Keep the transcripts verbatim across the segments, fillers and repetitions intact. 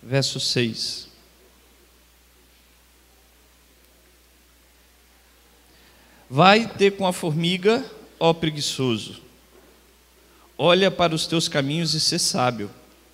verso seis. Vai ter com a formiga, ó preguiçoso, olha para os teus caminhos e sê sábio.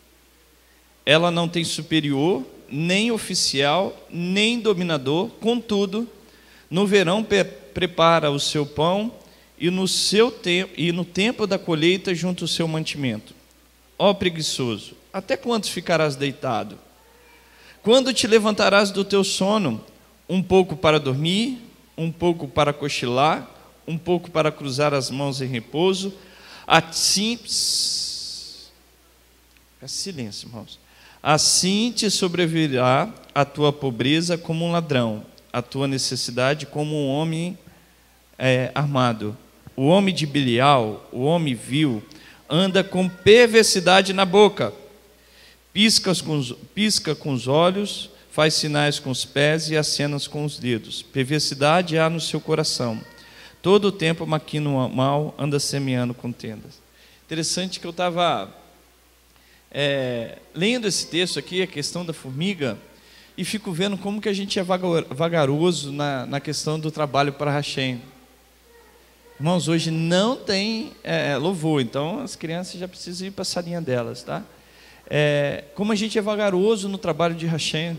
Ela não tem superior, nem oficial, nem dominador, contudo, no verão pe- prepara o seu pão e no, seu te- e no tempo da colheita junta o seu mantimento. Ó preguiçoso, até quanto ficarás deitado? Quando te levantarás do teu sono? Um pouco para dormir, um pouco para cochilar, um pouco para cruzar as mãos em repouso. Assim, pss, silêncio, irmãos. Assim te sobrevirá a tua pobreza como um ladrão, a tua necessidade como um homem é, armado. O homem de Belial, o homem vil, anda com perversidade na boca, pisca com os, pisca com os olhos, faz sinais com os pés e acenas com os dedos. Perversidade há no seu coração. Todo o tempo maquina o mal, anda semeando contendas. Interessante que eu estava é, lendo esse texto aqui, a questão da formiga, e fico vendo como que a gente é vagaroso na, na questão do trabalho para Hashem. Irmãos, hoje não tem é, louvor, então as crianças já precisam ir para a salinha delas, tá? É, como a gente é vagaroso no trabalho de Hashem.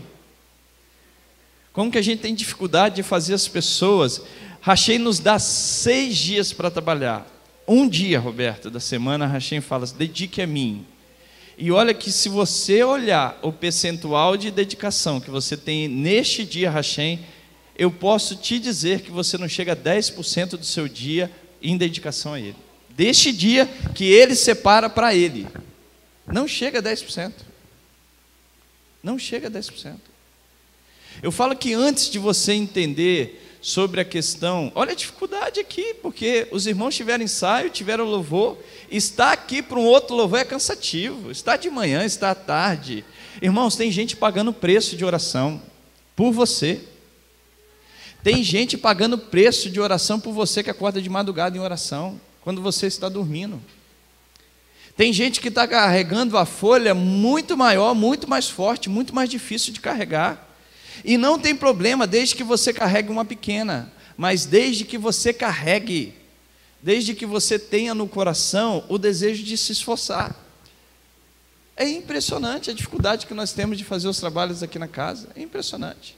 Como que a gente tem dificuldade de fazer as pessoas. Hashem nos dá seis dias para trabalhar. Um dia, Roberto, da semana, Hashem fala, dedique a mim. E olha que se você olhar o percentual de dedicação que você tem neste dia, Hashem, eu posso te dizer que você não chega a dez por cento do seu dia em dedicação a Ele. Deste dia que Ele separa para Ele. Não chega a dez por cento. Não chega a dez por cento. Eu falo que antes de você entender sobre a questão, olha a dificuldade aqui, porque os irmãos tiveram ensaio, tiveram louvor, estar aqui para um outro louvor é cansativo, está de manhã, está à tarde. Irmãos, tem gente pagando preço de oração por você. Tem gente pagando preço de oração por você que acorda de madrugada em oração, quando você está dormindo. Tem gente que está carregando a folha muito maior, muito mais forte, muito mais difícil de carregar. E não tem problema desde que você carregue uma pequena, mas desde que você carregue, desde que você tenha no coração o desejo de se esforçar. É impressionante a dificuldade que nós temos de fazer os trabalhos aqui na casa, é impressionante.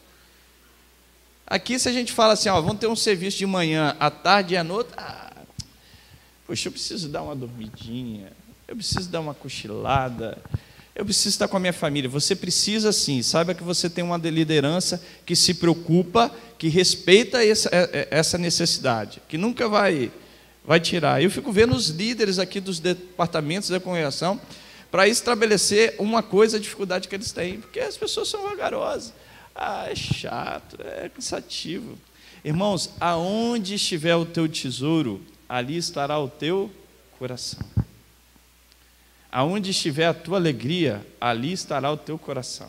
Aqui se a gente fala assim, ó, vamos ter um serviço de manhã, à tarde e à noite, ah, poxa, eu preciso dar uma dormidinha, eu preciso dar uma cochilada, eu preciso estar com a minha família. Você precisa sim, saiba que você tem uma liderança que se preocupa, que respeita essa, essa necessidade, que nunca vai, vai tirar. Eu fico vendo os líderes aqui dos departamentos da congregação para estabelecer uma coisa, a dificuldade que eles têm, porque as pessoas são vagarosas. Ah, é chato, é cansativo. Irmãos, aonde estiver o teu tesouro, ali estará o teu coração. Aonde estiver a tua alegria, ali estará o teu coração.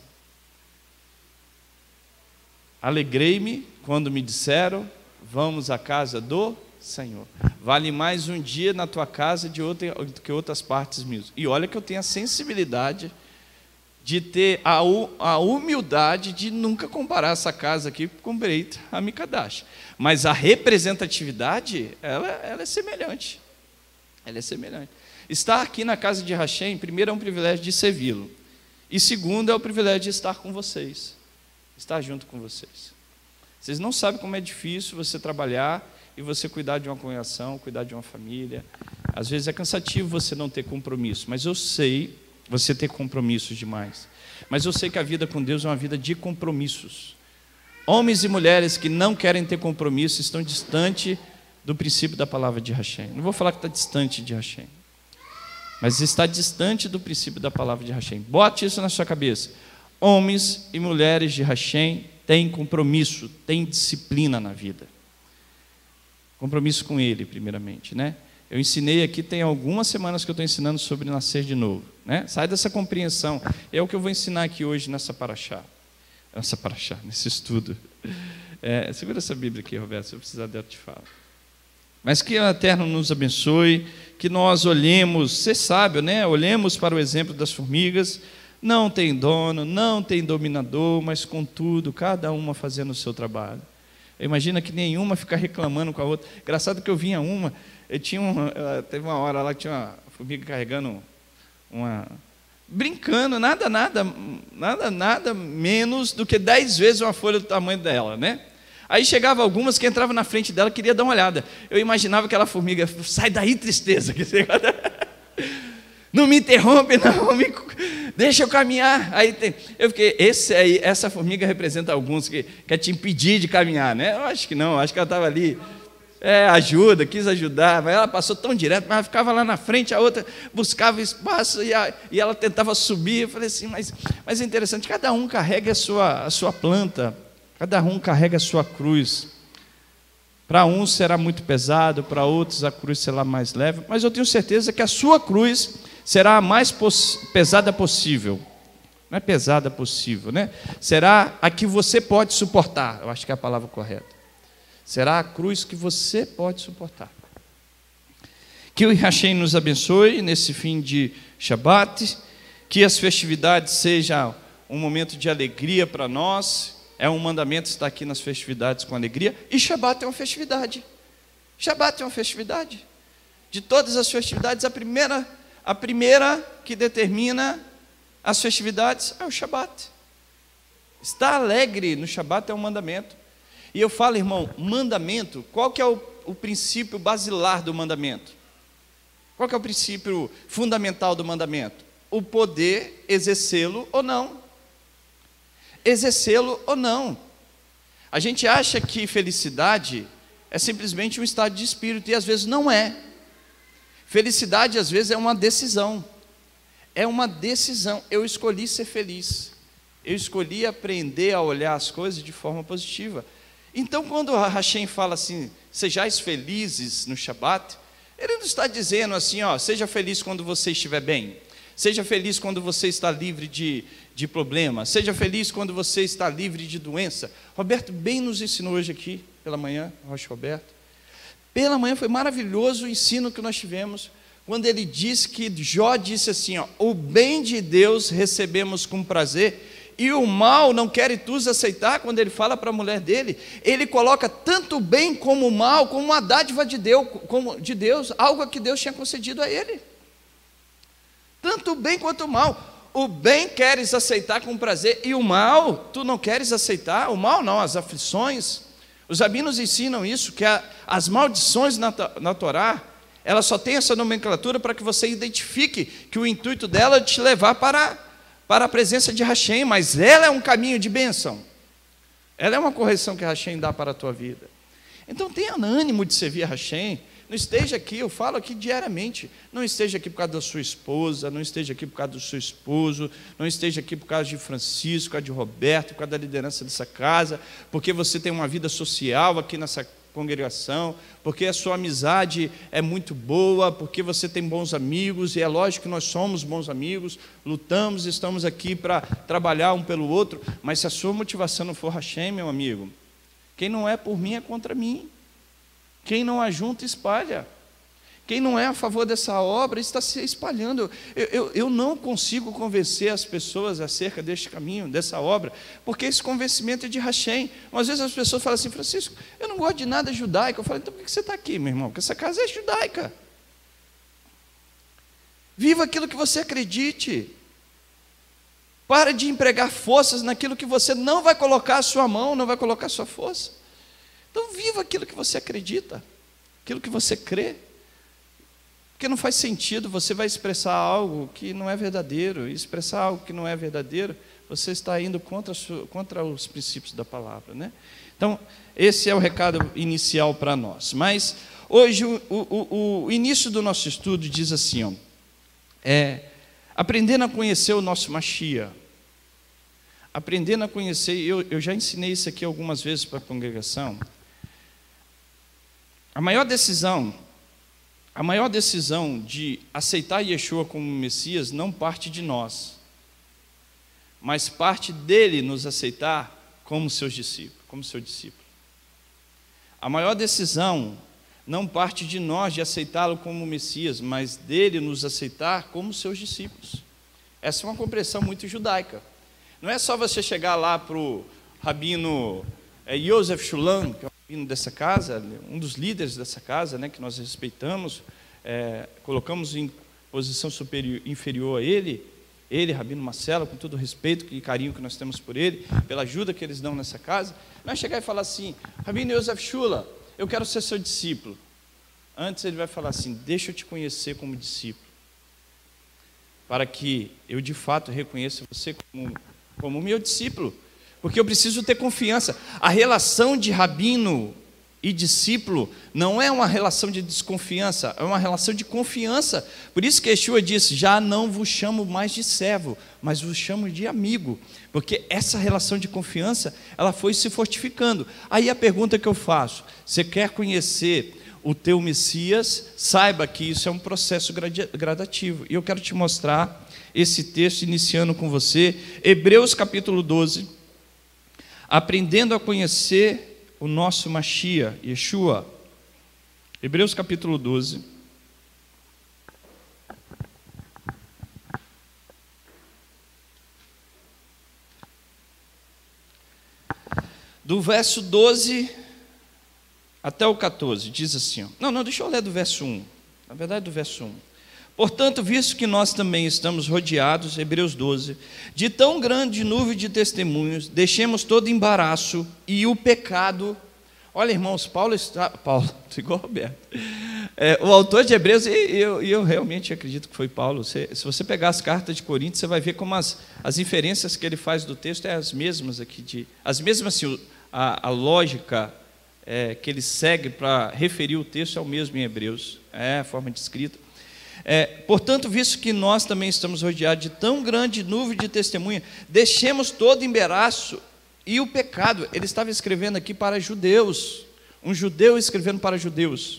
Alegrei-me quando me disseram, vamos à casa do Senhor. Vale mais um dia na tua casa de outra, do que outras partes minhas. E olha que eu tenho a sensibilidade de ter a, a humildade de nunca comparar essa casa aqui com Beit HaMikdash. Mas a representatividade, ela, ela é semelhante. Ela é semelhante. Estar aqui na casa de Hashem, primeiro é um privilégio de servi-lo. E segundo é o privilégio de estar com vocês. Estar junto com vocês. Vocês não sabem como é difícil você trabalhar e você cuidar de uma congregação, cuidar de uma família. Às vezes é cansativo você não ter compromisso, mas eu sei você ter compromissos demais. Mas eu sei que a vida com Deus é uma vida de compromissos. Homens e mulheres que não querem ter compromisso estão distante do princípio da palavra de Hashem. Não vou falar que está distante de Hashem, mas está distante do princípio da palavra de Hashem. Bote isso na sua cabeça. Homens e mulheres de Hashem têm compromisso, têm disciplina na vida. Compromisso com Ele, primeiramente, né? Eu ensinei aqui, tem algumas semanas que eu estou ensinando sobre nascer de novo, né? Sai dessa compreensão. É o que eu vou ensinar aqui hoje nessa paraxá. Nessa paraxá, nesse estudo. É, segura essa Bíblia aqui, Roberto, se eu precisar dela, eu te falo. Mas que o Eterno nos abençoe, que nós olhemos, ser sábio, né? Olhemos para o exemplo das formigas, não tem dono, não tem dominador, mas contudo, cada uma fazendo o seu trabalho. Imagina que nenhuma fica reclamando com a outra. Engraçado que eu vinha uma, eu tinha uma, teve uma hora lá que tinha uma formiga carregando uma, brincando, nada, nada, nada, nada menos do que dez vezes uma folha do tamanho dela, né? Aí chegava algumas que entravam na frente dela, queria dar uma olhada. Eu imaginava aquela formiga, sai daí, tristeza. Não me interrompe, não, me, deixa eu caminhar. Aí tem, eu fiquei, esse aí, essa formiga representa alguns que quer te impedir de caminhar, né? Eu acho que não, acho que ela estava ali, é, ajuda, quis ajudar, mas ela passou tão direto, mas ela ficava lá na frente, a outra buscava espaço e, a, e ela tentava subir. Eu falei assim, mas, mas é interessante, cada um carrega a sua, a sua planta, cada um carrega a sua cruz. Para uns será muito pesado, para outros a cruz será mais leve, mas eu tenho certeza que a sua cruz será a mais pesada possível. Não é pesada possível, né? Será a que você pode suportar. Eu acho que é a palavra correta. Será a cruz que você pode suportar. Que o Hashem nos abençoe nesse fim de Shabat. Que as festividades sejam um momento de alegria para nós. É um mandamento estar aqui nas festividades com alegria. E Shabat é uma festividade. Shabat é uma festividade. De todas as festividades, a primeira... A primeira que determina as festividades é o Shabat. Estar alegre no Shabat é um mandamento. E eu falo, irmão, mandamento, qual que é o, o princípio basilar do mandamento? Qual que é o princípio fundamental do mandamento? O poder exercê-lo ou não. Exercê-lo ou não. A gente acha que felicidade é simplesmente um estado de espírito, e às vezes não é. Felicidade, às vezes, é uma decisão. É uma decisão. Eu escolhi ser feliz. Eu escolhi aprender a olhar as coisas de forma positiva. Então, quando a Hashem fala assim, sejais felizes no Shabat, ele não está dizendo assim, ó, seja feliz quando você estiver bem. Seja feliz quando você está livre de, de problemas. Seja feliz quando você está livre de doença. Roberto bem nos ensinou hoje aqui, pela manhã, Rocha Roberto. Pela manhã foi maravilhoso o ensino que nós tivemos, quando ele disse que Jó disse assim, ó, o bem de Deus recebemos com prazer, e o mal não queres tu aceitar. Quando ele fala para a mulher dele, ele coloca tanto o bem como o mal, como uma dádiva de Deus, como de Deus, algo que Deus tinha concedido a ele. Tanto o bem quanto o mal. O bem queres aceitar com prazer, e o mal, tu não queres aceitar. O mal não, as aflições. Os rabinos ensinam isso, que a, as maldições na, na Torá, ela só tem essa nomenclatura para que você identifique que o intuito dela é te levar para, para a presença de Hashem, mas ela é um caminho de bênção. Ela é uma correção que Hashem dá para a tua vida. Então tenha ânimo de servir a Hashem. Não esteja aqui, eu falo aqui diariamente, não esteja aqui por causa da sua esposa, não esteja aqui por causa do seu esposo, não esteja aqui por causa de Francisco, por causa de Roberto, por causa da liderança dessa casa, porque você tem uma vida social aqui nessa congregação, porque a sua amizade é muito boa, porque você tem bons amigos, e é lógico que nós somos bons amigos, lutamos, estamos aqui para trabalhar um pelo outro, mas se a sua motivação não for Hashem, meu amigo, quem não é por mim é contra mim. Quem não ajunta, espalha. Quem não é a favor dessa obra está se espalhando. Eu, eu, eu não consigo convencer as pessoas acerca deste caminho, dessa obra, porque esse convencimento é de Hashem. Às vezes as pessoas falam assim, Francisco, eu não gosto de nada judaico. Eu falo, então por que você está aqui, meu irmão? Porque essa casa é judaica. Viva aquilo que você acredite. Para de empregar forças naquilo que você não vai colocar a sua mão, não vai colocar a sua força. Então viva aquilo que você acredita, aquilo que você crê. Porque não faz sentido você vai expressar algo que não é verdadeiro, e expressar algo que não é verdadeiro, você está indo contra, contra os princípios da palavra, né? Então, esse é o recado inicial para nós. Mas hoje o, o, o início do nosso estudo diz assim, ó, é, aprendendo a conhecer o nosso Mashiach. Aprendendo a conhecer, eu, eu já ensinei isso aqui algumas vezes para a congregação. A maior decisão, a maior decisão de aceitar Yeshua como Messias não parte de nós, mas parte dele nos aceitar como seus discípulos, como seu discípulo. A maior decisão não parte de nós de aceitá-lo como Messias, mas dele nos aceitar como seus discípulos. Essa é uma compreensão muito judaica. Não é só você chegar lá para o rabino é, Yosef Shulam, que é o rabino dessa casa, um dos líderes dessa casa, né, que nós respeitamos, é, colocamos em posição superior, inferior a ele, ele, rabino Marcelo, com todo o respeito e carinho que nós temos por ele, pela ajuda que eles dão nessa casa, não é chegar e falar assim, rabino Yosef Shulam, eu quero ser seu discípulo. Antes ele vai falar assim, deixa eu te conhecer como discípulo, para que eu de fato reconheça você como, como meu discípulo, porque eu preciso ter confiança. A relação de rabino e discípulo não é uma relação de desconfiança, é uma relação de confiança. Por isso que Yeshua disse, já não vos chamo mais de servo, mas vos chamo de amigo, porque essa relação de confiança, ela foi se fortificando. Aí a pergunta que eu faço, você quer conhecer o teu Messias? Saiba que isso é um processo gradativo, e eu quero te mostrar esse texto, iniciando com você, Hebreus capítulo doze, aprendendo a conhecer o nosso Mashiach, Yeshua. Hebreus capítulo doze. Do verso doze até o quatorze, diz assim, ó. Não, não, deixa eu ler do verso um. Na verdade, do verso um. Portanto, visto que nós também estamos rodeados, Hebreus doze, de tão grande nuvem de testemunhos, deixemos todo embaraço e o pecado. Olha, irmãos, Paulo está... Paulo, igual Roberto. É, o autor de Hebreus, e eu, eu realmente acredito que foi Paulo. Você, se você pegar as cartas de Coríntios, você vai ver como as, as inferências que ele faz do texto é as mesmas aqui, de, as mesmas, assim, a, a lógica é, que ele segue para referir o texto é o mesmo em Hebreus, é a forma de escrita. É, portanto, visto que nós também estamos rodeados de tão grande nuvem de testemunha, deixemos todo embaraço e o pecado. Ele estava escrevendo aqui para judeus, um judeu escrevendo para judeus,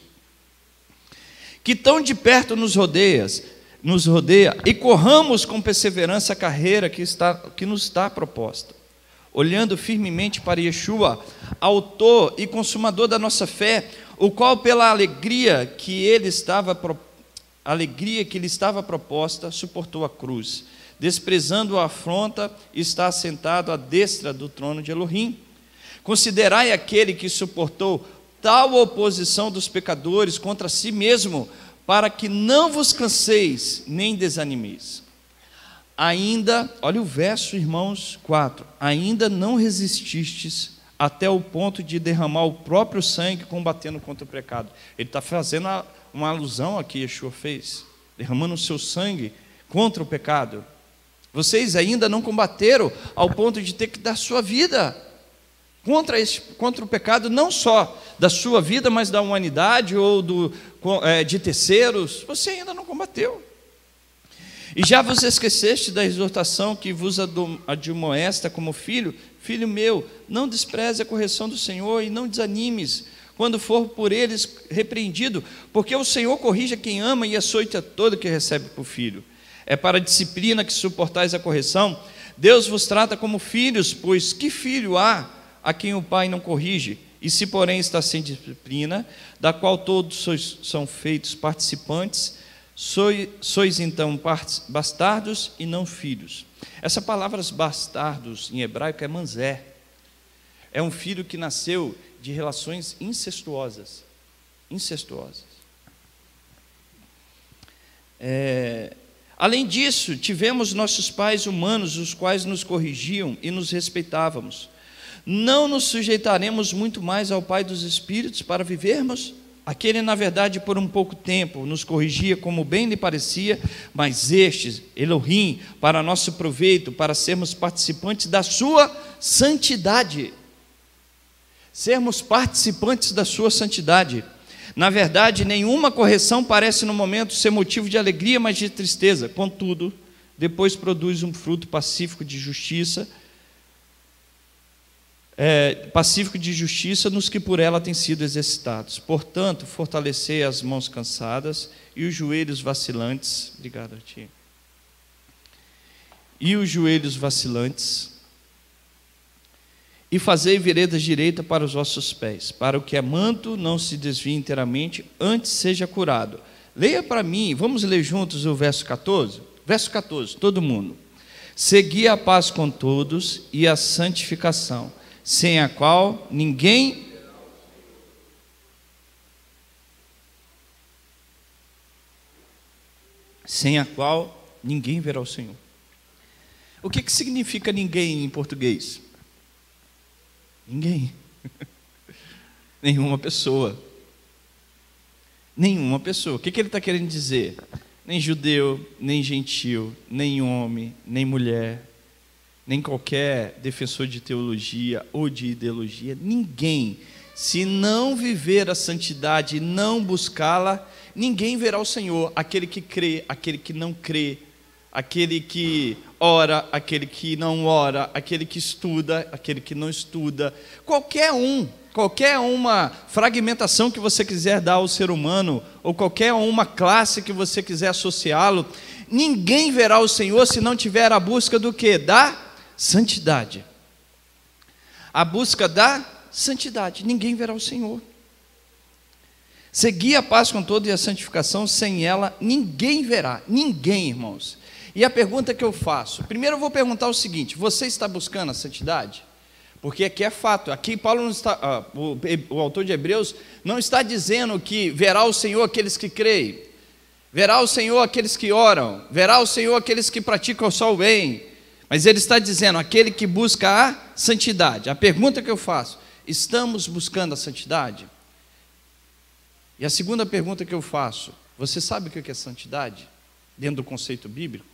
que tão de perto nos rodeia, nos rodeia, e corramos com perseverança a carreira que, está, que nos está proposta, olhando firmemente para Yeshua, autor e consumador da nossa fé, o qual pela alegria que ele estava proposta, a alegria que lhe estava proposta, suportou a cruz, desprezando a afronta, está assentado à destra do trono de Elohim. Considerai aquele que suportou tal oposição dos pecadores contra si mesmo, para que não vos canseis, nem desanimeis. Ainda, olha o verso, irmãos, quatro, ainda não resististes até o ponto de derramar o próprio sangue combatendo contra o pecado. Ele está fazendo a uma alusão a que Yeshua fez, derramando o seu sangue contra o pecado. Vocês ainda não combateram ao ponto de ter que dar sua vida contra, esse, contra o pecado, não só da sua vida, mas da humanidade ou do, é, de terceiros. Você ainda não combateu. E já vos esqueceste da exortação que vos admoesta como filho? Filho meu, não despreze a correção do Senhor e não desanimes quando for por eles repreendido, porque o Senhor corrige a quem ama e açoita todo que recebe por filho. É para a disciplina que suportais a correção. Deus vos trata como filhos, pois que filho há a quem o pai não corrige? E se porém está sem disciplina, da qual todos sois, são feitos participantes, sois, sois então bastardos e não filhos. Essa palavra bastardos em hebraico é manzé. É um filho que nasceu de relações incestuosas, incestuosas. É, além disso, tivemos nossos pais humanos, os quais nos corrigiam e nos respeitávamos. Não nos sujeitaremos muito mais ao Pai dos Espíritos para vivermos? Aquele, na verdade, por um pouco tempo, nos corrigia como bem lhe parecia, mas este, Elohim, para nosso proveito, para sermos participantes da sua santidade. Sermos participantes da sua santidade. Na verdade, nenhuma correção parece no momento ser motivo de alegria, mas de tristeza. Contudo, depois produz um fruto pacífico de justiça, é, pacífico de justiça nos que por ela têm sido exercitados. Portanto, fortalecei as mãos cansadas e os joelhos vacilantes. Obrigado a ti. E os joelhos vacilantes. E fazei veredas direita para os vossos pés, para o que é manto não se desvie inteiramente, antes seja curado. Leia para mim, vamos ler juntos o verso quatorze? Verso quatorze, todo mundo. Segui a paz com todos e a santificação, sem a qual ninguém... Sem a qual ninguém verá o Senhor. O que, que significa ninguém em português? Ninguém. Nenhuma pessoa. Nenhuma pessoa. O que, que ele está querendo dizer? Nem judeu, nem gentil, nem homem, nem mulher, nem qualquer defensor de teologia ou de ideologia. Ninguém, se não viver a santidade e não buscá-la, ninguém verá o Senhor. Aquele que crê, aquele que não crê, aquele que ora, aquele que não ora, aquele que estuda, aquele que não estuda, qualquer um, qualquer uma fragmentação que você quiser dar ao ser humano, ou qualquer uma classe que você quiser associá-lo, ninguém verá o Senhor se não tiver a busca do quê? Da santidade. A busca da santidade, ninguém verá o Senhor. Seguir a paz com todos e a santificação, sem ela ninguém verá, ninguém, irmãos. E a pergunta que eu faço, primeiro eu vou perguntar o seguinte: você está buscando a santidade? Porque aqui é fato, aqui Paulo não está, ah, o, o autor de Hebreus não está dizendo que verá o Senhor aqueles que creem, verá o Senhor aqueles que oram, verá o Senhor aqueles que praticam só o bem, mas ele está dizendo aquele que busca a santidade. A pergunta que eu faço, estamos buscando a santidade? E a segunda pergunta que eu faço, você sabe o que é santidade? Dentro do conceito bíblico?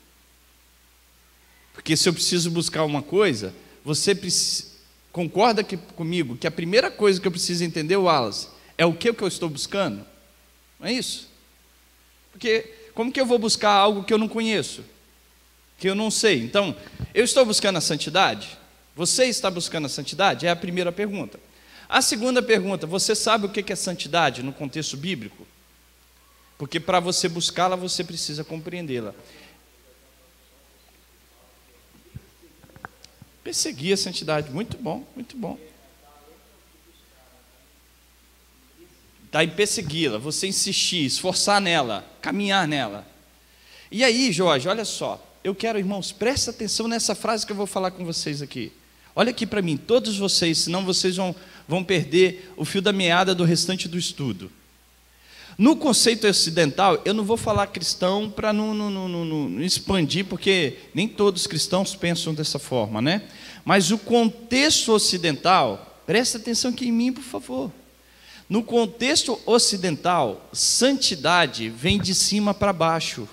Porque se eu preciso buscar uma coisa, você precisa, concorda que, comigo que a primeira coisa que eu preciso entender, Wallace, é o que, que eu estou buscando? Não é isso? Porque como que eu vou buscar algo que eu não conheço? Que eu não sei? Então, eu estou buscando a santidade? Você está buscando a santidade? É a primeira pergunta. A segunda pergunta, você sabe o que é santidade no contexto bíblico? Porque para você buscá-la, você precisa compreendê-la. Perseguir a santidade, muito bom, muito bom. Está em persegui-la, você insistir, esforçar nela, caminhar nela. E aí, Jorge, olha só, eu quero, irmãos, presta atenção nessa frase que eu vou falar com vocês aqui. Olha aqui para mim, todos vocês, senão vocês vão, vão perder o fio da meada do restante do estudo. No conceito ocidental, eu não vou falar cristão para não, não, não, não, não expandir, porque nem todos os cristãos pensam dessa forma, né? Mas o contexto ocidental, presta atenção aqui em mim, por favor. No contexto ocidental, santidade vem de cima para baixo.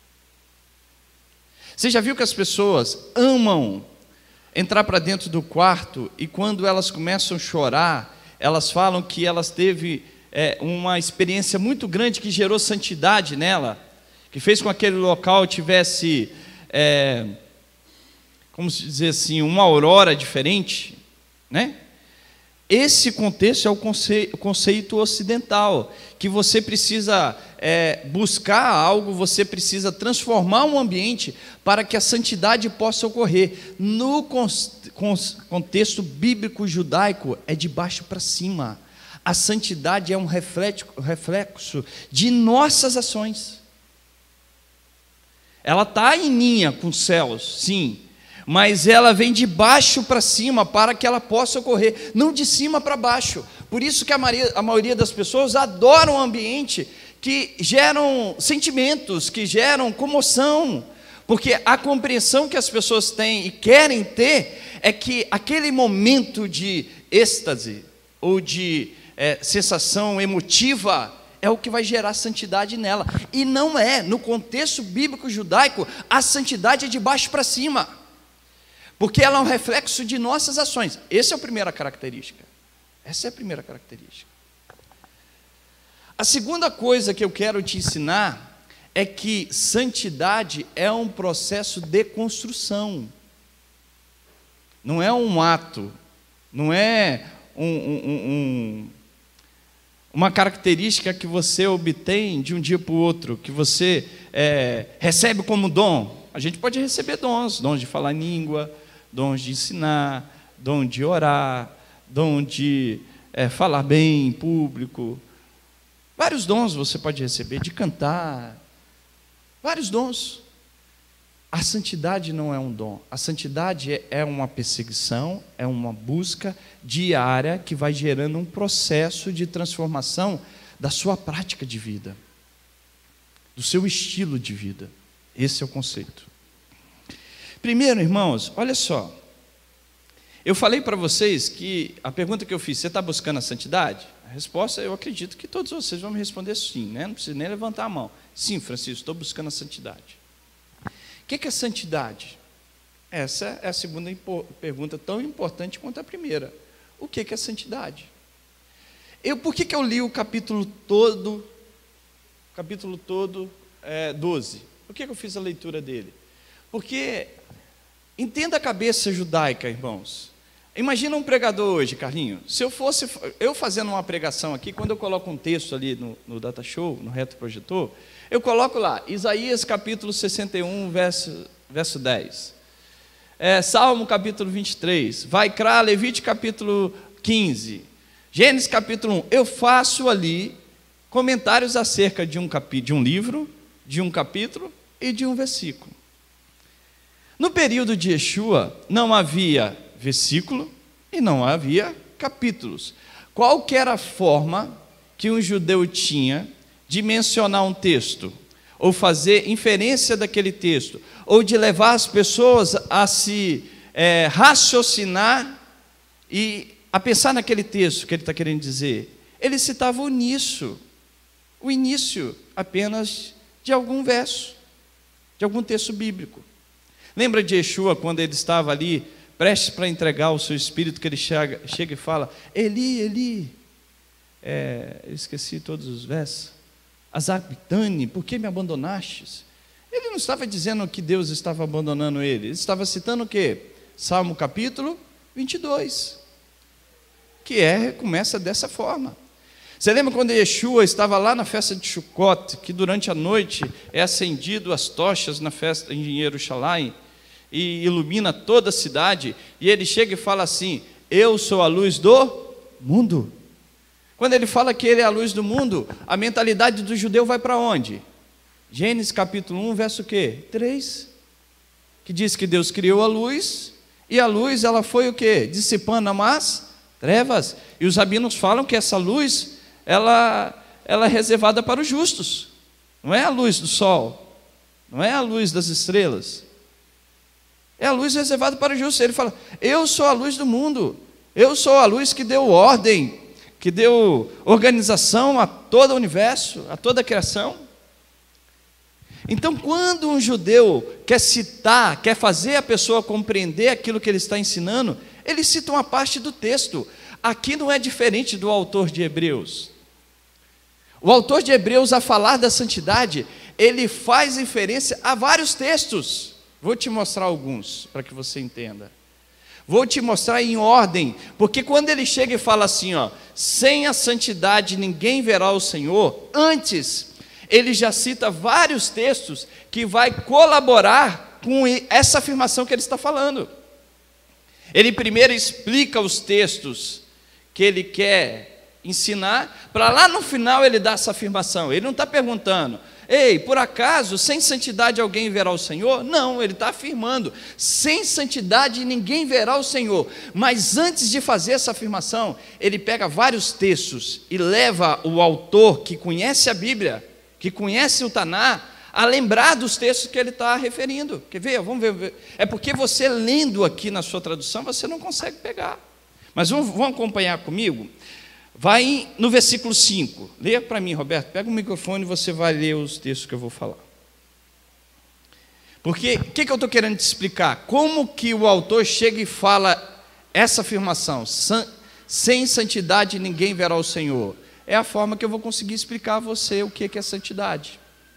Você já viu que as pessoas amam entrar para dentro do quarto e quando elas começam a chorar, elas falam que elas teve é, uma experiência muito grande que gerou santidade nela, que fez com que aquele local tivesse, é, como se dizer assim, uma aurora diferente, né? Esse contexto é o conceito, o conceito ocidental, que você precisa é, buscar algo, você precisa transformar um ambiente para que a santidade possa ocorrer. No contexto bíblico judaico, é de baixo para cima. A santidade é um reflexo de nossas ações. Ela está em linha com os céus, sim, mas ela vem de baixo para cima para que ela possa ocorrer, não de cima para baixo. Por isso que a maioria, a maioria das pessoas adoram um ambiente que geram sentimentos, que geram comoção, porque a compreensão que as pessoas têm e querem ter é que aquele momento de êxtase ou de é, sensação emotiva é o que vai gerar santidade nela, e não é. No contexto bíblico judaico, a santidade é de baixo para cima, porque ela é um reflexo de nossas ações. Essa é a primeira característica. Essa é a primeira característica. A segunda coisa que eu quero te ensinar é que santidade é um processo de construção. Não é um ato, não é um, um, um, uma característica que você obtém de um dia para o outro, que você é, recebe como dom. A gente pode receber dons, dons de falar língua, dons de ensinar, dom de orar, dom de é, falar bem em público. Vários dons você pode receber, de cantar, vários dons. A santidade não é um dom, a santidade é uma perseguição, é uma busca diária que vai gerando um processo de transformação da sua prática de vida, do seu estilo de vida. Esse é o conceito. Primeiro, irmãos, olha só, eu falei para vocês que a pergunta que eu fiz, você está buscando a santidade? A resposta, eu acredito que todos vocês vão me responder sim, né? Não precisa nem levantar a mão. Sim, Francisco, estou buscando a santidade. O que é santidade? Essa é a segunda pergunta, tão importante quanto a primeira. O que é santidade? Eu, por que, que eu li o capítulo todo, capítulo todo, é, doze? Por que, que eu fiz a leitura dele? Porque, entenda a cabeça judaica, irmãos. Imagina um pregador hoje, Carlinho. Se eu fosse, eu fazendo uma pregação aqui, quando eu coloco um texto ali no, no Data Show, no reto projetor, eu coloco lá, Isaías capítulo sessenta e um, verso, verso dez. É, Salmo capítulo vinte e três. Vaikra, Levite capítulo quinze. Gênesis capítulo um. Eu faço ali comentários acerca de um, capi, de um livro, de um capítulo e de um versículo. No período de Yeshua, não havia versículo e não havia capítulos. Qual que era a forma que um judeu tinha de mencionar um texto, ou fazer inferência daquele texto, ou de levar as pessoas a se é, raciocinar e a pensar naquele texto que ele está querendo dizer? Ele citava o início, o início apenas de algum verso, de algum texto bíblico. Lembra de Yeshua, quando ele estava ali, prestes para entregar o seu espírito, que ele chega, chega e fala, Eli, Eli, é, eu esqueci todos os versos, Azabitani, por que me abandonastes? Ele não estava dizendo que Deus estava abandonando ele, ele estava citando o quê? Salmo capítulo vinte e dois, que é, começa dessa forma. Você lembra quando Yeshua estava lá na festa de Sukkot, que durante a noite é acendido as tochas na festa em Jerusalém, e ilumina toda a cidade, e ele chega e fala assim, eu sou a luz do mundo. Quando ele fala que ele é a luz do mundo, a mentalidade do judeu vai para onde? Gênesis capítulo um, verso o quê? três, que diz que Deus criou a luz, e a luz ela foi o quê? Dissipando as trevas, e os rabinos falam que essa luz, ela, ela é reservada para os justos, não é a luz do sol, não é a luz das estrelas, é a luz reservada para os justos. Ele fala, eu sou a luz do mundo, eu sou a luz que deu ordem, que deu organização a todo o universo, a toda a criação. Então, quando um judeu quer citar, quer fazer a pessoa compreender aquilo que ele está ensinando, ele cita uma parte do texto. Aqui não é diferente do autor de Hebreus. O autor de Hebreus, a falar da santidade, ele faz referência a vários textos. Vou te mostrar alguns, para que você entenda. Vou te mostrar em ordem, porque quando ele chega e fala assim, ó, sem a santidade ninguém verá o Senhor, antes, ele já cita vários textos que vai colaborar com essa afirmação que ele está falando. Ele primeiro explica os textos que ele quer ensinar, para lá no final ele dar essa afirmação. Ele não está perguntando, ei, por acaso, sem santidade alguém verá o Senhor? Não, ele está afirmando, sem santidade ninguém verá o Senhor. Mas antes de fazer essa afirmação, ele pega vários textos e leva o autor que conhece a Bíblia, que conhece o Taná, a lembrar dos textos que ele está referindo. Quer ver? Vamos ver. É porque você lendo aqui na sua tradução, você não consegue pegar. Mas vamos, vamos acompanhar comigo? Vai no versículo cinco, leia para mim, Roberto, pega o microfone e você vai ler os textos que eu vou falar. Porque, o que, que eu estou querendo te explicar? Como que o autor chega e fala essa afirmação, sem santidade ninguém verá o Senhor? É a forma que eu vou conseguir explicar a você o que é santidade.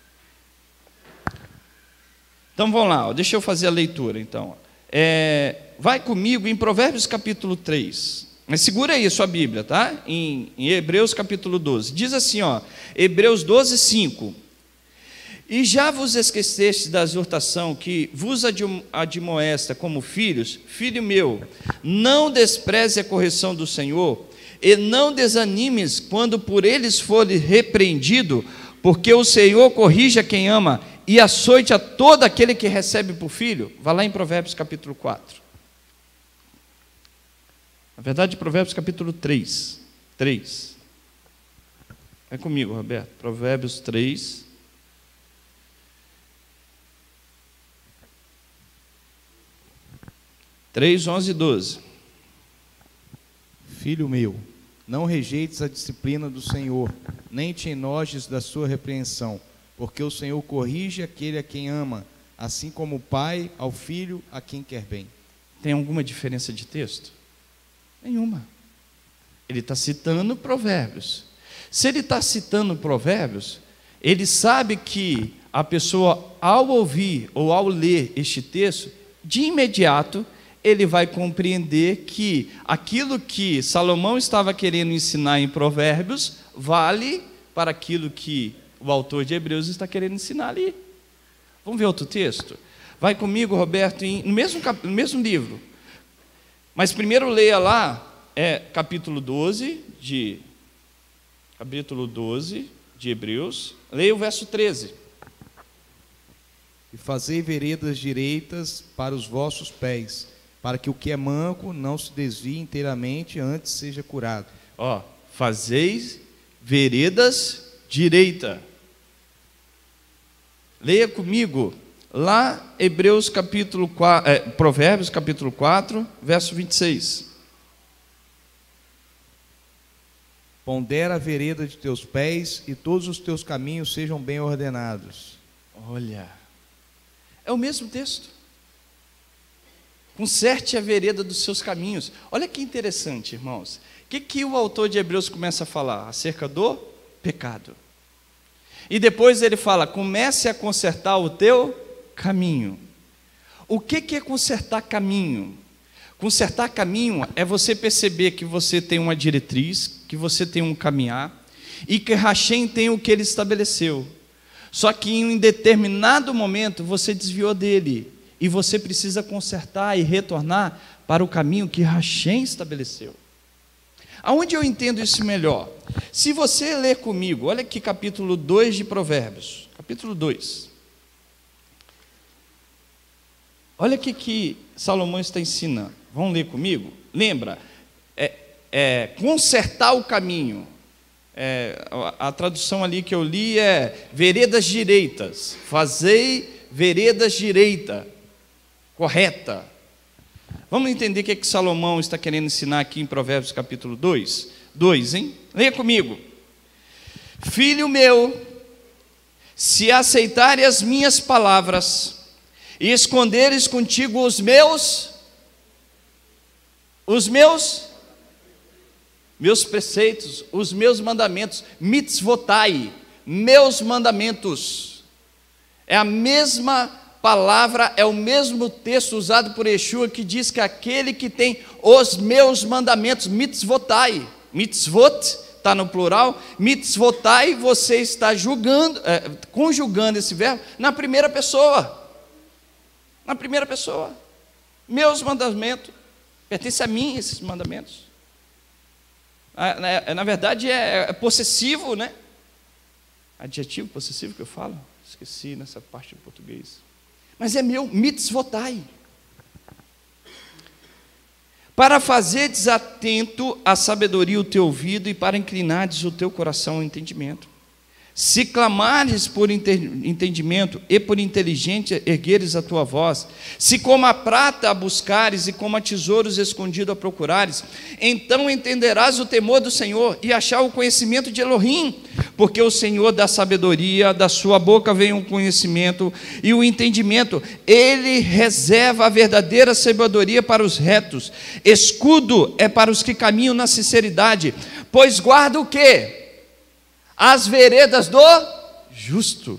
Então vamos lá, deixa eu fazer a leitura então. É, vai comigo em Provérbios capítulo três. Mas segura aí a sua Bíblia, tá? Em, em Hebreus capítulo doze. Diz assim, ó, Hebreus doze, cinco. E já vos esqueceste da exortação que vos admoesta como filhos? Filho meu, não despreze a correção do Senhor, e não desanimes quando por eles for repreendido, porque o Senhor corrige a quem ama, e açoite a todo aquele que recebe por filho. Vá lá em Provérbios capítulo quatro. Na verdade, Provérbios capítulo três. três. Vai comigo, Roberto. Provérbios três. três, onze e doze. Filho meu, não rejeites a disciplina do Senhor, nem te enojes da sua repreensão, porque o Senhor corrige aquele a quem ama, assim como o pai ao filho a quem quer bem. Tem alguma diferença de texto? Nenhuma. Ele está citando Provérbios. Se ele está citando Provérbios, ele sabe que a pessoa, ao ouvir ou ao ler este texto, de imediato, ele vai compreender que aquilo que Salomão estava querendo ensinar em Provérbios vale para aquilo que o autor de Hebreus está querendo ensinar ali. Vamos ver outro texto? Vai comigo, Roberto, em, no, mesmo, no mesmo livro. Mas primeiro leia lá, é, capítulo doze de, capítulo doze de Hebreus. Leia o verso treze. E fazei veredas direitas para os vossos pés, para que o que é manco não se desvie inteiramente, antes seja curado. Ó, fazeis veredas direita. Leia comigo, lá Hebreus capítulo quatro, é, Provérbios capítulo quatro, verso vinte e seis. Pondera a vereda de teus pés, e todos os teus caminhos sejam bem ordenados. Olha, é o mesmo texto. Conserte a vereda dos seus caminhos. Olha que interessante, irmãos. O que, que o autor de Hebreus começa a falar? Acerca do pecado. E depois ele fala, comece a consertar o teu caminho. O que, que é consertar caminho? Consertar caminho é você perceber que você tem uma diretriz, que você tem um caminhar, e que Hashem tem o que ele estabeleceu. Só que em um determinado momento você desviou dele. E você precisa consertar e retornar para o caminho que Hashem estabeleceu. Aonde eu entendo isso melhor? Se você ler comigo, olha aqui capítulo dois de Provérbios. Capítulo dois. Olha o que Salomão está ensinando. Vamos ler comigo? Lembra, é, é, consertar o caminho. É, a, a tradução ali que eu li é veredas direitas. Fazei veredas direitas. Correta. Vamos entender o que, é que Salomão está querendo ensinar aqui em Provérbios capítulo dois? dois, hein? Leia comigo. Filho meu, se aceitares as minhas palavras e esconderes contigo os meus, os meus, meus preceitos, os meus mandamentos, mitzvotai, meus mandamentos, é a mesma palavra, é o mesmo texto usado por Yeshua que diz que aquele que tem os meus mandamentos, mitzvotai, mitzvot, está no plural, mitzvotai, você está julgando, é, conjugando esse verbo na primeira pessoa, na primeira pessoa, meus mandamentos, pertence a mim esses mandamentos, na, na verdade é, é possessivo, né? Adjetivo possessivo que eu falo, esqueci nessa parte do português. Mas é meu, mitzvotai. Para fazer desatento à sabedoria o teu ouvido e para inclinares o teu coração ao entendimento. Se clamares por entendimento e por inteligente ergueres a tua voz, se como a prata a buscares e como a tesouros escondido a procurares, então entenderás o temor do Senhor e achar o conhecimento de Elohim, porque o Senhor dá sabedoria, da sua boca vem o conhecimento e o entendimento, ele reserva a verdadeira sabedoria para os retos, escudo é para os que caminham na sinceridade, pois guarda o quê? As veredas do justo,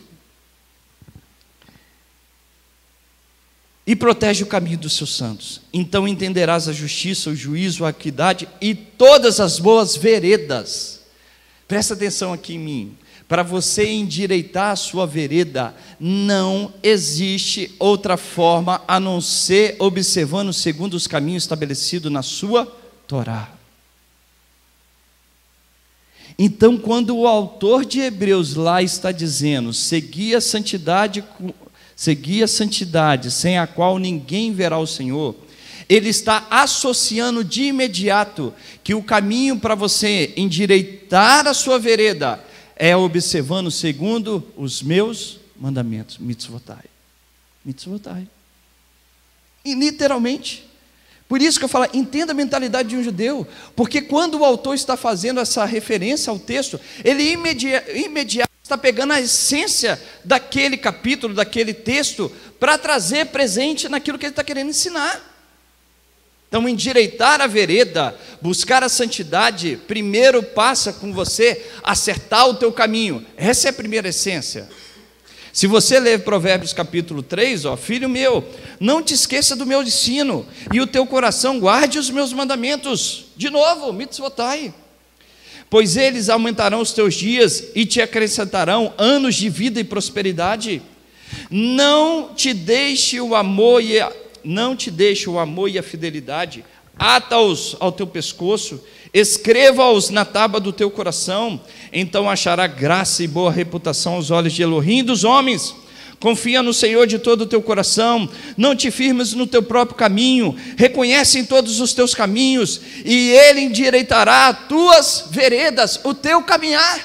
e protege o caminho dos seus santos. Então entenderás a justiça, o juízo, a equidade e todas as boas veredas. Presta atenção aqui em mim. Para você endireitar a sua vereda, não existe outra forma a não ser observando segundo os caminhos estabelecidos na sua Torá. Então, quando o autor de Hebreus lá está dizendo, segui a santidade, segui a santidade, sem a qual ninguém verá o Senhor, ele está associando de imediato que o caminho para você endireitar a sua vereda é observando segundo os meus mandamentos, mitzvotai. Mitzvotai. E literalmente. Por isso que eu falo, entenda a mentalidade de um judeu, porque quando o autor está fazendo essa referência ao texto, ele imediatamente imediato está pegando a essência daquele capítulo, daquele texto, para trazer presente naquilo que ele está querendo ensinar. Então, endireitar a vereda, buscar a santidade, primeiro passa com você acertar o teu caminho. Essa é a primeira essência. Se você ler Provérbios capítulo três, ó, filho meu, não te esqueça do meu ensino, e o teu coração guarde os meus mandamentos. De novo, mitzvotai. Pois eles aumentarão os teus dias e te acrescentarão anos de vida e prosperidade. Não te deixe o amor e a, não te deixe o amor e a fidelidade, ata-os ao teu pescoço, escreva-os na tábua do teu coração, então achará graça e boa reputação aos olhos de Elohim e dos homens. Confia no Senhor de todo o teu coração, não te firmes no teu próprio caminho, reconhece em todos os teus caminhos, e Ele endireitará as tuas veredas, o teu caminhar.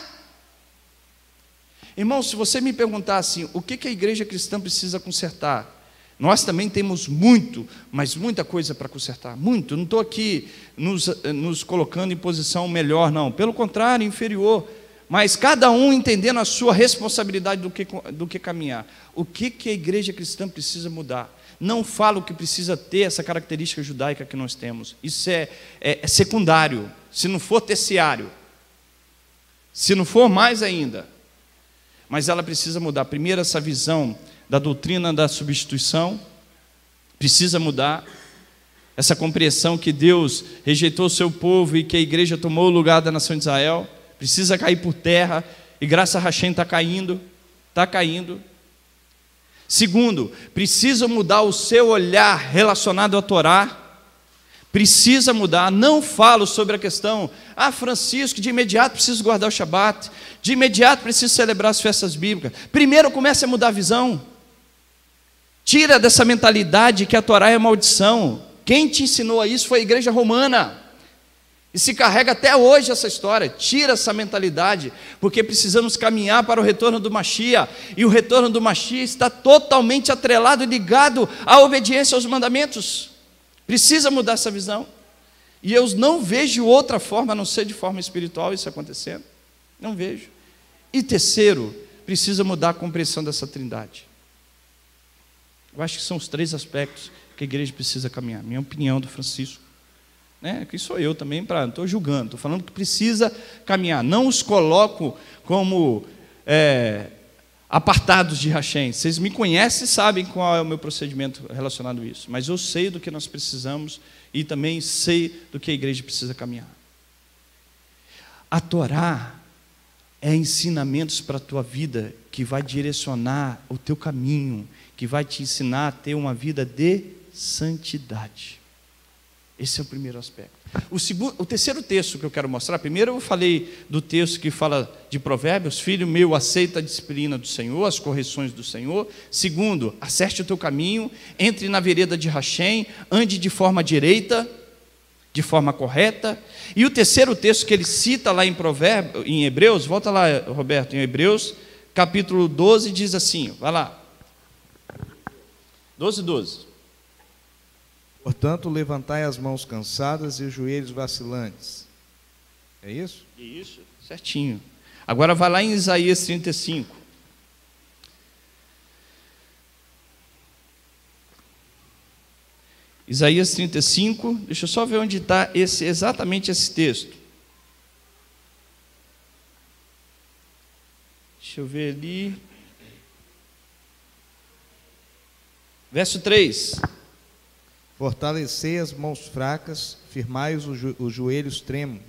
Irmão, se você me perguntar assim, o que que a igreja cristã precisa consertar? Nós também temos muito, mas muita coisa para consertar, muito. Não estou aqui nos, nos colocando em posição melhor, não. Pelo contrário, inferior. Mas cada um entendendo a sua responsabilidade do que, do que caminhar. O que, que a igreja cristã precisa mudar? Não falo que precisa ter essa característica judaica que nós temos. Isso é, é, é secundário, se não for terciário. Se não for mais ainda. Mas ela precisa mudar. Primeiro, essa visão da doutrina da substituição, precisa mudar, essa compreensão que Deus rejeitou o seu povo e que a igreja tomou o lugar da nação de Israel, precisa cair por terra, e graça a Hashem está caindo, está caindo. Segundo, precisa mudar o seu olhar relacionado à Torá, precisa mudar. Não falo sobre a questão, ah, Francisco, de imediato preciso guardar o Shabat, de imediato preciso celebrar as festas bíblicas. Primeiro comece a mudar a visão. Tira dessa mentalidade que a Torá é maldição. Quem te ensinou a isso foi a igreja romana. E se carrega até hoje essa história. Tira essa mentalidade, porque precisamos caminhar para o retorno do Mashiach. E o retorno do Mashiach está totalmente atrelado e ligado à obediência aos mandamentos. Precisa mudar essa visão. E eu não vejo outra forma, a não ser de forma espiritual, isso acontecendo. Não vejo. E terceiro, precisa mudar a compreensão dessa trindade. Eu acho que são os três aspectos que a igreja precisa caminhar. Minha opinião do Francisco. Né? Quem sou eu também para... Não estou julgando, estou falando que precisa caminhar. Não os coloco como é, apartados de Hashem. Vocês me conhecem e sabem qual é o meu procedimento relacionado a isso. Mas eu sei do que nós precisamos e também sei do que a igreja precisa caminhar. A Torá é ensinamentos para a tua vida que vai direcionar o teu caminho, que vai te ensinar a ter uma vida de santidade. Esse é o primeiro aspecto. O, segundo, o terceiro texto que eu quero mostrar, primeiro eu falei do texto que fala de Provérbios, filho meu, aceita a disciplina do Senhor, as correções do Senhor. Segundo, acerte o teu caminho, entre na vereda de Hashem, ande de forma direita, de forma correta. E o terceiro texto que ele cita lá em Provérbios, em Hebreus, volta lá, Roberto, em Hebreus, capítulo doze, diz assim, vai lá. doze, doze. Portanto, levantai as mãos cansadas e os joelhos vacilantes. É isso? Isso, certinho. Agora vai lá em Isaías trinta e cinco. Isaías trinta e cinco, deixa eu só ver onde está esse, exatamente esse texto. Deixa eu ver ali. Verso três. Fortalecei as mãos fracas, firmai os, jo os joelhos trêmulos.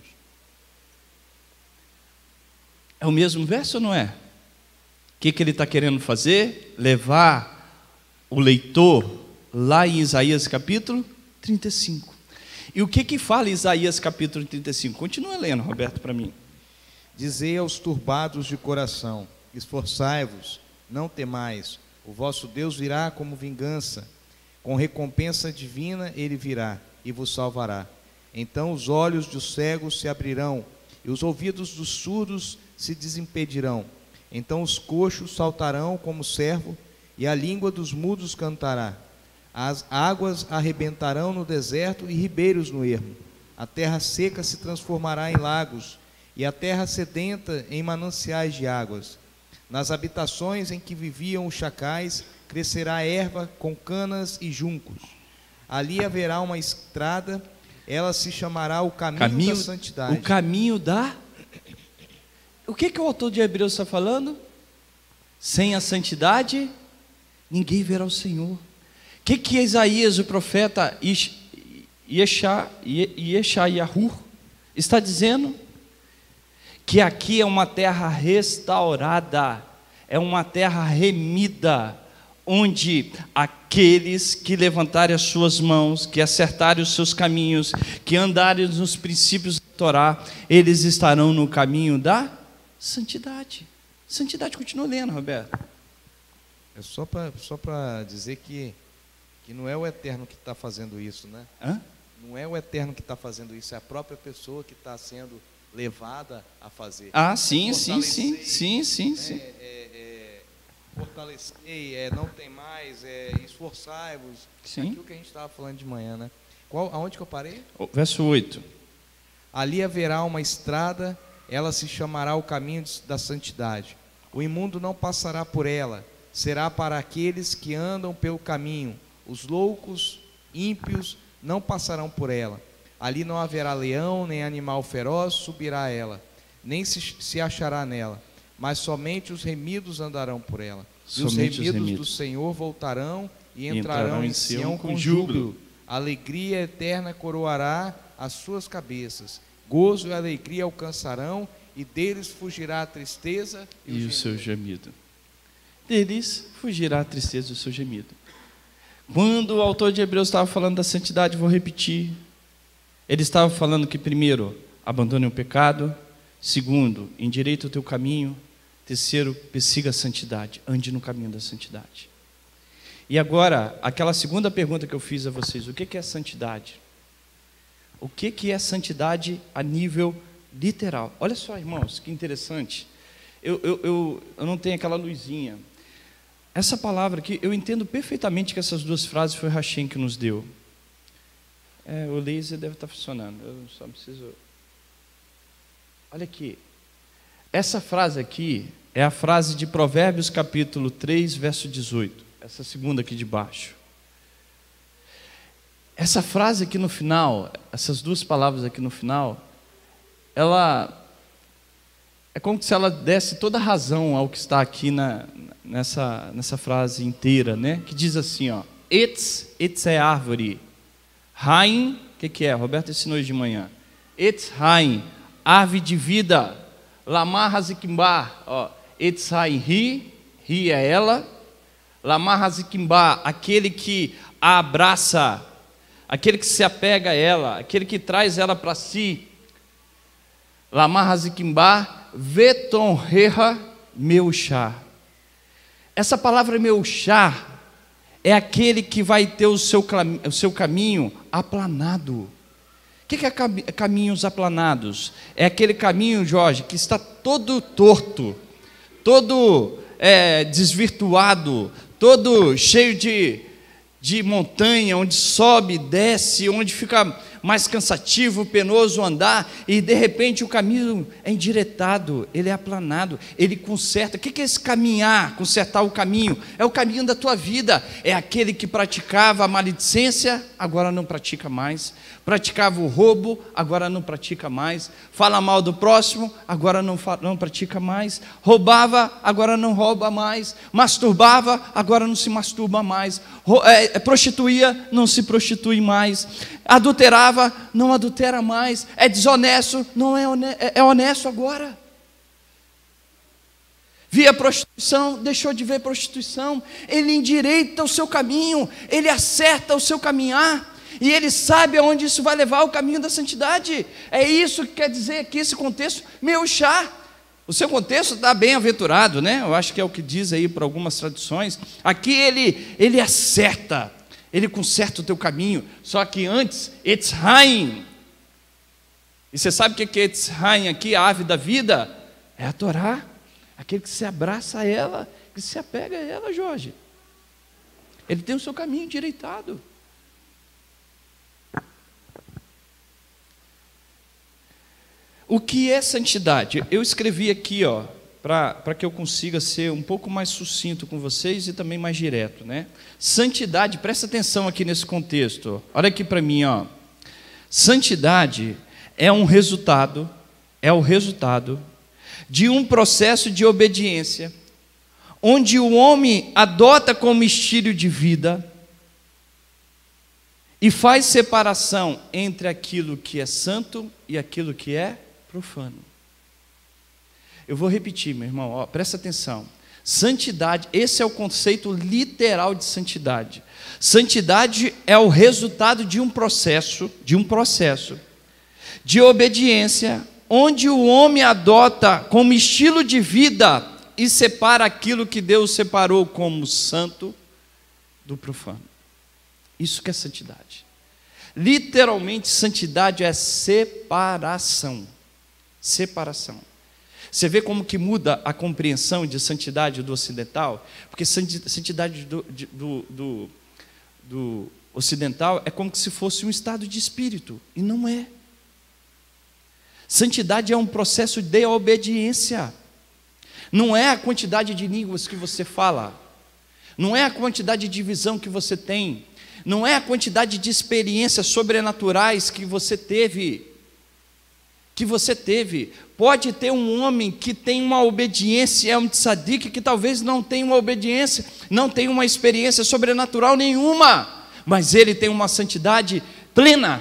É o mesmo verso ou não é? O que, que ele está querendo fazer? Levar o leitor lá em Isaías capítulo trinta e cinco. E o que que fala Isaías capítulo trinta e cinco? Continua lendo, Roberto, para mim. Dizei aos turbados de coração: esforçai-vos, não temais, o vosso Deus virá como vingança, com recompensa divina ele virá e vos salvará. Então os olhos dos cegos se abrirão, e os ouvidos dos surdos se desimpedirão. Então os coxos saltarão como servo, e a língua dos mudos cantará. As águas arrebentarão no deserto e ribeiros no ermo. A terra seca se transformará em lagos, e a terra sedenta em mananciais de águas. Nas habitações em que viviam os chacais, crescerá erva com canas e juncos. Ali haverá uma estrada, ela se chamará o caminho, caminho da santidade. O caminho da... O que, que o autor de Hebreus está falando? Sem a santidade, ninguém verá o Senhor. O que, que Isaías, o profeta Yeshayahu, está dizendo? Que aqui é uma terra restaurada, é uma terra remida, onde aqueles que levantarem as suas mãos, que acertarem os seus caminhos, que andarem nos princípios da Torá, eles estarão no caminho da santidade. Santidade, continua lendo, Roberto. É só para só para dizer que, que não é o Eterno que está fazendo isso, né? Hã? Não é o Eterno que está fazendo isso, é a própria pessoa que está sendo levada a fazer. Ah, sim, sim, sim, sim, sim, sim. É, é, é, fortalecei, é, não tem mais, é, esforçai-vos. Sim. Aquilo que a gente estava falando de manhã, né? Qual, aonde que eu parei? O verso oito. Ali haverá uma estrada, ela se chamará o caminho da santidade. O imundo não passará por ela, será para aqueles que andam pelo caminho. Os loucos, ímpios, não passarão por ela. Ali não haverá leão, nem animal feroz subirá a ela, nem se, se achará nela, mas somente os remidos andarão por ela. E os remidos, os remidos do Senhor voltarão e entrarão, entrarão em Sião com júbilo. A alegria eterna coroará as suas cabeças. Gozo e alegria alcançarão, e deles fugirá a tristeza e, e o, o seu gemido. Deles fugirá a tristeza e o seu gemido. Quando o autor de Hebreus estava falando da santidade, vou repetir. Ele estava falando que, primeiro, abandone o pecado. Segundo, endireita o teu caminho. Terceiro, persiga a santidade. Ande no caminho da santidade. E agora, aquela segunda pergunta que eu fiz a vocês. O que é santidade? O que é santidade a nível literal? Olha só, irmãos, que interessante. Eu, eu, eu, eu não tenho aquela luzinha. Essa palavra aqui, eu entendo perfeitamente que essas duas frases foi Hashem que nos deu. É, o laser deve estar funcionando, eu só preciso... Olha aqui, essa frase aqui é a frase de Provérbios capítulo três, verso dezoito, essa segunda aqui de baixo. Essa frase aqui no final, essas duas palavras aqui no final, ela é como se ela desse toda a razão ao que está aqui na, nessa, nessa frase inteira, né? Que diz assim, ó, Etz, etz é árvore, Raim, o que, que é? Roberto ensinou hoje de manhã. Etz Raim, árvore de vida. Lamar Hazikimbar, ó, Etz Raim, ri, ri é ela. Lamar Hazikimbar, aquele que a abraça, aquele que se apega a ela, aquele que traz ela para si. Lamar Hazikimbar, Vetonreha Meuchá. Essa palavra Meuchá é aquele que vai ter o seu, o seu caminho aplanado. O que é caminhos aplanados? É aquele caminho, Jorge, que está todo torto, todo é, desvirtuado, todo cheio de, de montanha, onde sobe, desce, onde fica mais cansativo, penoso andar, e de repente o caminho é endireitado, ele é aplanado, ele conserta. O que é esse caminhar, consertar o caminho? É o caminho da tua vida, é aquele que praticava a maledicência, agora não pratica mais, praticava o roubo, agora não pratica mais, fala mal do próximo, agora não, não pratica mais, roubava, agora não rouba mais, masturbava, agora não se masturba mais, é, prostituía, não se prostitui mais, adulterava, não adultera mais, é desonesto, não é honesto, é honesto agora. Via prostituição, deixou de ver prostituição, ele endireita o seu caminho, ele acerta o seu caminhar, e ele sabe aonde isso vai levar, o caminho da santidade. É isso que quer dizer aqui esse contexto, Meuchá. O seu contexto está bem-aventurado, né? Eu acho que é o que diz aí para algumas traduções. Aqui ele, ele acerta, ele conserta o teu caminho. Só que antes, Etz Haim. E você sabe o que é Etz Haim aqui, a ave da vida? É a Torá. Aquele que se abraça a ela, que se apega a ela, Jorge. Ele tem o seu caminho endireitado. O que é santidade? Eu escrevi aqui, ó, para que eu consiga ser um pouco mais sucinto com vocês e também mais direto, né? Santidade, presta atenção aqui nesse contexto. Olha aqui para mim, ó. Santidade é um resultado, é o resultado de um processo de obediência, onde o homem adota como estilo de vida e faz separação entre aquilo que é santo e aquilo que é profano. Eu vou repetir, meu irmão, ó, presta atenção. Santidade, esse é o conceito literal de santidade. Santidade é o resultado de um processo, de um processo de obediência, onde o homem adota como estilo de vida e separa aquilo que Deus separou como santo do profano. Isso que é santidade. Literalmente, santidade é separação. Separação. Você vê como que muda a compreensão de santidade do ocidental? Porque santidade do, do, do, do ocidental é como se fosse um estado de espírito, e não é. Santidade é um processo de obediência. Não é a quantidade de línguas que você fala, não é a quantidade de visão que você tem, não é a quantidade de experiências sobrenaturais que você teve, que você teve. Pode ter um homem que tem uma obediência, é um tzadik, que talvez não tenha uma obediência, não tenha uma experiência sobrenatural nenhuma, mas ele tem uma santidade plena.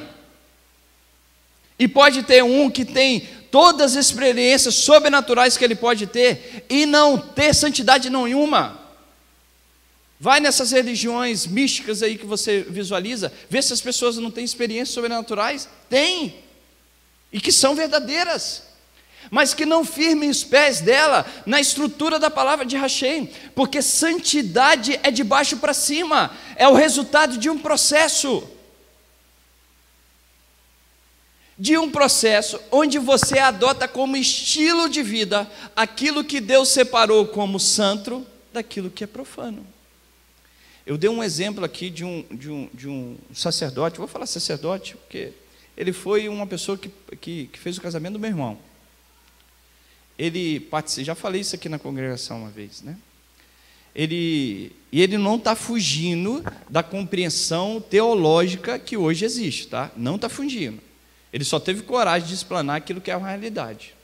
E pode ter um que tem todas as experiências sobrenaturais que ele pode ter e não ter santidade nenhuma. Vai nessas religiões místicas aí que você visualiza, vê se as pessoas não têm experiências sobrenaturais. Tem, e que são verdadeiras, mas que não firmem os pés dela na estrutura da palavra de Hashem, porque santidade é de baixo para cima, é o resultado de um processo. De um processo onde você adota como estilo de vida aquilo que Deus separou como santo daquilo que é profano. Eu dei um exemplo aqui de um, de um, de um sacerdote, vou falar sacerdote, porque ele foi uma pessoa que, que, que fez o casamento do meu irmão. Ele, já falei isso aqui na congregação uma vez, né? Ele, e ele não está fugindo da compreensão teológica que hoje existe, tá? Não está fugindo. Ele só teve coragem de explanar aquilo que é uma realidade.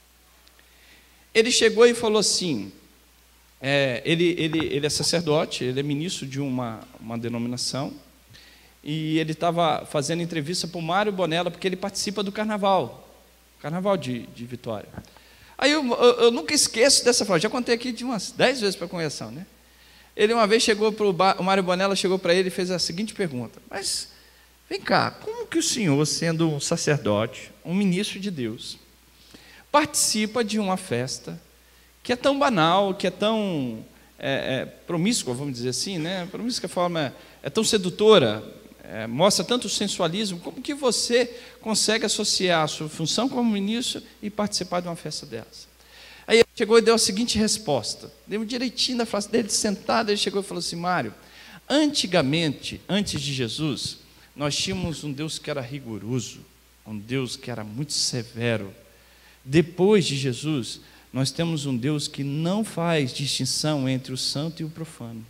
Ele chegou e falou assim, é, ele, ele, ele é sacerdote, ele é ministro de uma, uma denominação, e ele estava fazendo entrevista para o Mário Bonella, porque ele participa do carnaval, carnaval de, de Vitória. Aí eu, eu, eu nunca esqueço dessa frase, já contei aqui de umas dez vezes para a congregação, né? Ele uma vez chegou para o Mário Bonella, chegou para ele e fez a seguinte pergunta: mas vem cá, como que o senhor, sendo um sacerdote, um ministro de Deus, participa de uma festa que é tão banal, que é tão é, é, promíscua, vamos dizer assim, né? Promíscua forma é, é tão sedutora, é, mostra tanto sensualismo, como que você consegue associar a sua função como ministro e participar de uma festa dessa? Aí ele chegou e deu a seguinte resposta, deu direitinho na frase dele, sentado, ele chegou e falou assim: Mário, antigamente, antes de Jesus, nós tínhamos um Deus que era rigoroso, um Deus que era muito severo. Depois de Jesus, nós temos um Deus que não faz distinção entre o santo e o profano.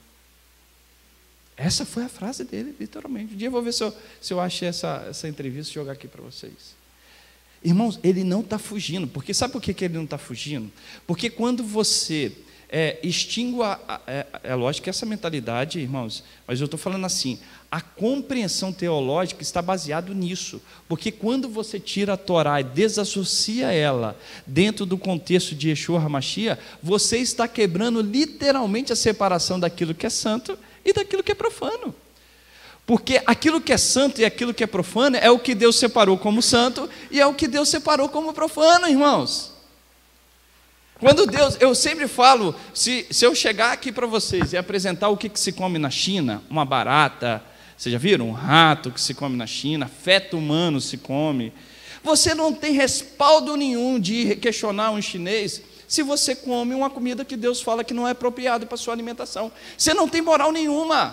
Essa foi a frase dele, literalmente. Um dia eu vou ver se eu, se eu acho essa, essa entrevista e jogar aqui para vocês. Irmãos, ele não está fugindo. Porque sabe por que, que ele não está fugindo? Porque quando você é, extingue a, a, é, é lógico que essa mentalidade, irmãos, mas eu estou falando assim, a compreensão teológica está baseada nisso, porque quando você tira a Torá e desassocia ela dentro do contexto de Yeshua HaMashiach, você está quebrando literalmente a separação daquilo que é santo e daquilo que é profano. Porque aquilo que é santo e aquilo que é profano é o que Deus separou como santo e é o que Deus separou como profano, irmãos. Quando Deus, eu sempre falo, se, se eu chegar aqui para vocês e apresentar o que, que se come na China, uma barata, vocês já viram? Um rato que se come na China, feto humano se come. Você não tem respaldo nenhum de questionar um chinês se você come uma comida que Deus fala que não é apropriada para a sua alimentação. Você não tem moral nenhuma.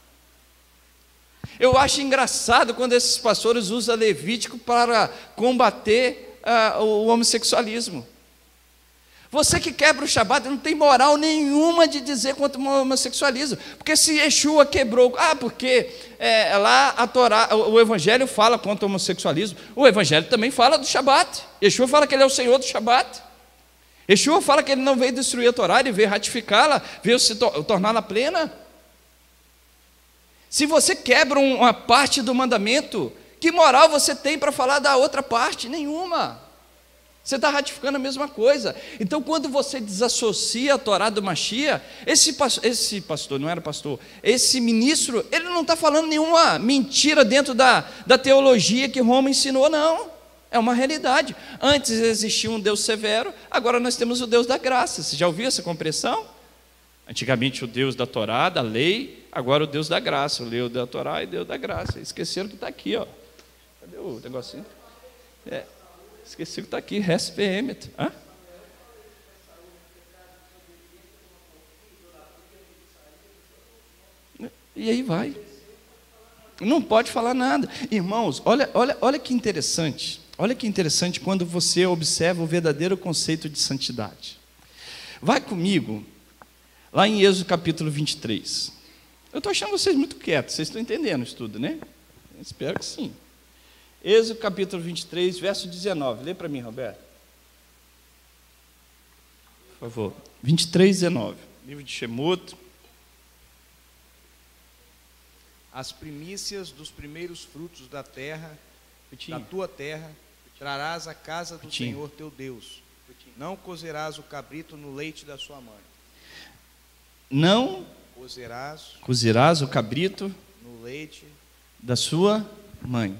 Eu acho engraçado quando esses pastores usam Levítico para combater uh, o homossexualismo. Você que quebra o Shabat não tem moral nenhuma de dizer contra o homossexualismo, porque se Yeshua quebrou, ah, porque é, lá a Torá, o Evangelho fala contra o homossexualismo, o Evangelho também fala do Shabat. Yeshua fala que ele é o Senhor do Shabat. Yeshua fala que ele não veio destruir a Torá, ele veio ratificá-la, veio se to torná-la plena. Se você quebra uma parte do mandamento, que moral você tem para falar da outra parte? Nenhuma. Você está ratificando a mesma coisa. Então, quando você desassocia a Torá do Mashiach, esse, esse pastor, não era pastor, esse ministro, ele não está falando nenhuma mentira dentro da, da teologia que Roma ensinou, não. É uma realidade. Antes existia um Deus severo, agora nós temos o Deus da graça. Você já ouviu essa compreensão? Antigamente o Deus da Torá, da lei, agora o Deus da graça. O Deus da Torá e o Deus da graça. Esqueceram que está aqui, ó. Cadê o negocinho? É. Esqueci que está aqui, R S P M. Hã? E aí vai. Não pode falar nada. Irmãos, olha, olha, olha que interessante. Olha que interessante quando você observa o verdadeiro conceito de santidade. Vai comigo, lá em Êxodo capítulo vinte e três. Eu estou achando vocês muito quietos, vocês estão entendendo isso tudo, né? Eu espero que sim. Êxodo capítulo vinte e três, verso dezenove. Lê para mim, Roberto. Por favor. vinte e três, dezenove. Livro de Shemot. As primícias dos primeiros frutos da terra, Pitinho. da tua terra, trarás à casa do Pitinho. Senhor teu Deus. Pitinho. Não cozerás o cabrito no leite da sua mãe. Não cozerás, cozerás o cabrito no leite da sua mãe.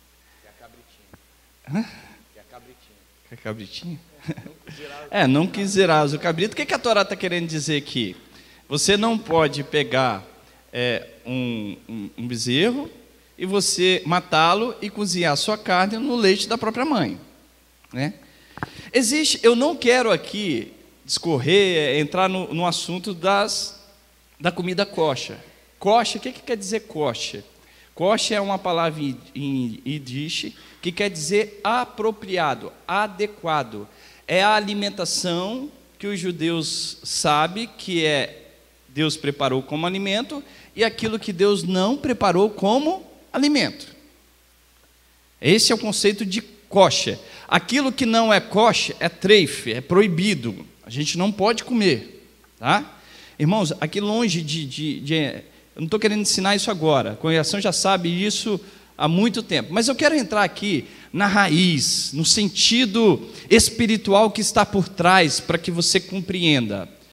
Hã? Que é cabritinho. Que é cabritinho? É, não quiserás o cabrito. O que, que a Torá está querendo dizer aqui? Você não pode pegar é, um, um, um bezerro e você matá-lo e cozinhar a sua carne no leite da própria mãe, né? Existe, eu não quero aqui discorrer, entrar no, no assunto das, da comida kosher. Kosher, o que, que quer dizer kosher? Kosher é uma palavra em Yiddish que quer dizer apropriado, adequado. É a alimentação que os judeus sabem que é Deus preparou como alimento e aquilo que Deus não preparou como alimento. Esse é o conceito de kosher. Aquilo que não é kosher é treif, é proibido. A gente não pode comer, tá? Irmãos, aqui longe de... de, de eu não estou querendo ensinar isso agora, a congregação já sabe isso há muito tempo, mas eu quero entrar aqui na raiz, no sentido espiritual que está por trás, para que você compreenda.